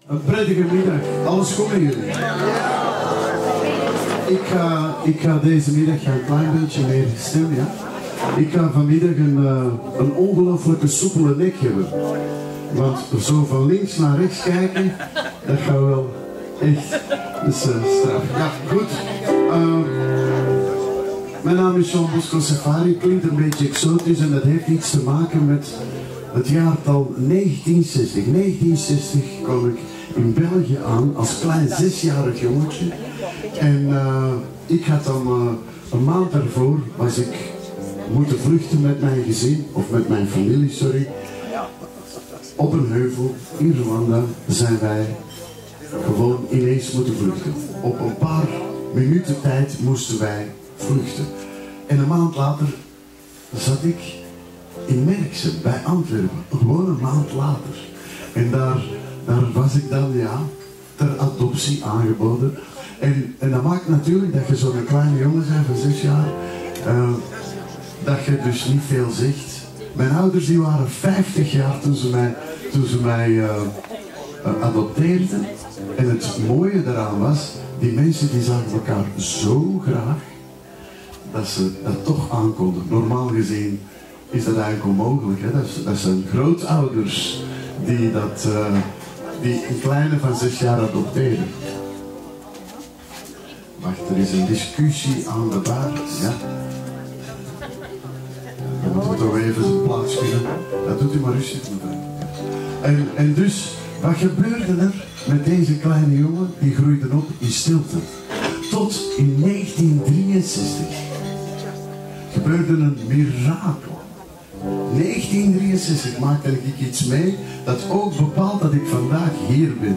Een prettige middag. Alles goed met jullie? Ik ga deze middag een klein beetje meer stemmen, ja? Ik ga vanmiddag een ongelooflijke soepele nek hebben. Want zo van links naar rechts kijken, dat gaat wel echt. Dus straf. Ja, goed. Mijn naam is Jean Bosco Safari. Klinkt een beetje exotisch en dat heeft iets te maken met het jaartal 1960. 1960 kwam ik in België aan als klein 6-jarig jongetje. En ik had dan een maand daarvoor was ik moeten vluchten met mijn gezin, of met mijn familie, sorry. Op een heuvel in Rwanda zijn wij gewoon ineens moeten vluchten. Op een paar minuten tijd moesten wij vluchten. En een maand later zat ik in Merkse bij Antwerpen, gewoon een maand later. En daar was ik dan, ja, ter adoptie aangeboden. En dat maakt natuurlijk dat je zo'n kleine jongen bent van 6 jaar, dat je dus niet veel zegt. Mijn ouders die waren 50 jaar toen ze mij adopteerden. En het mooie daaraan was, die mensen die zagen elkaar zo graag, dat ze dat toch aankonden. Normaal gezien is dat eigenlijk onmogelijk. Hè? Dat zijn grootouders die een kleine van 6 jaar adopteren. Wacht, er is een discussie aan de bar. Ja? Dan moeten we toch even zijn plaats vinden. Dat doet u maar rustig, mevrouw. En dus, wat gebeurde er met deze kleine jongen? Die groeide op in stilte. Tot in 1963 gebeurde een mirakel. 1963 maakte ik iets mee dat ook bepaalt dat ik vandaag hier ben.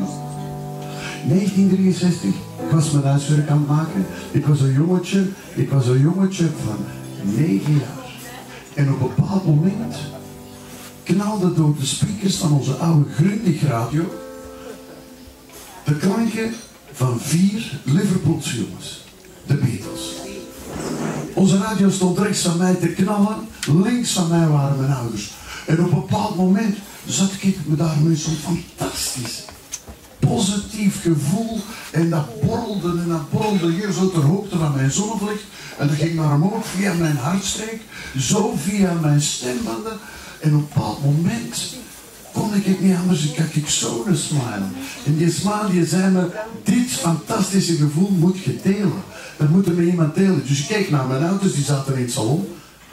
1963, ik was mijn huiswerk aan het maken. Ik was een jongetje van 9 jaar. En op een bepaald moment knalde door de speakers van onze oude Grundig radio de klanken van 4 Liverpoolse jongens, de Beatles. Onze radio stond rechts van mij te knallen, links van mij waren mijn ouders. En op een bepaald moment zat ik me daar met zo'n fantastisch positief gevoel en dat borrelde hier zo ter hoogte van mijn zonnevlicht en dat ging naar omhoog via mijn hartstreek, zo via mijn stembanden en op een bepaald moment kon ik het niet anders, ik zo'n smile. En die smile die zei me, dit fantastische gevoel moet je delen. Dat moet er met iemand delen. Dus ik keek naar mijn ouders, die zaten in het salon.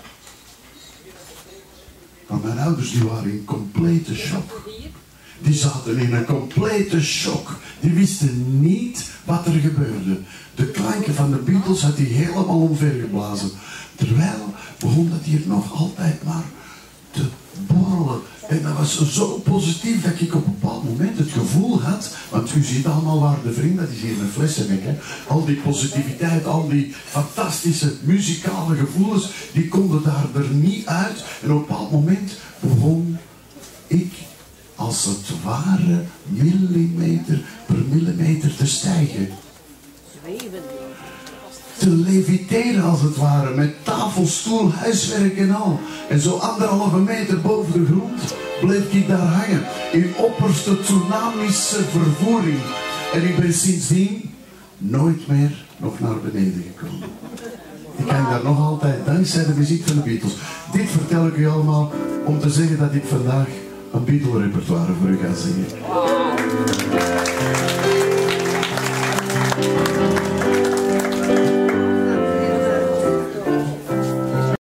Maar mijn ouders die waren in complete shock. Die zaten in een complete shock. Die wisten niet wat er gebeurde. De klanken van de Beatles had hij helemaal omvergeblazen. Terwijl begon dat hier nog altijd maar te borrelen. En dat was zo positief dat ik op een bepaald moment het gevoel had, want u ziet allemaal waar de vriend, dat is hier een flessennek, hè. Al die positiviteit, al die fantastische muzikale gevoelens, die konden daar er niet uit. En op een bepaald moment begon ik als het ware millimeter per millimeter te stijgen. Te leviteren als het ware, met tafel, stoel, huiswerk en al. En zo 1,5 meter boven de grond bleef ik daar hangen. In opperste tsunamische vervoering. En ik ben sindsdien nooit meer nog naar beneden gekomen. Ik hang daar nog altijd dankzij de muziek van de Beatles. Dit vertel ik u allemaal om te zeggen dat ik vandaag een Beatle repertoire voor u ga zingen.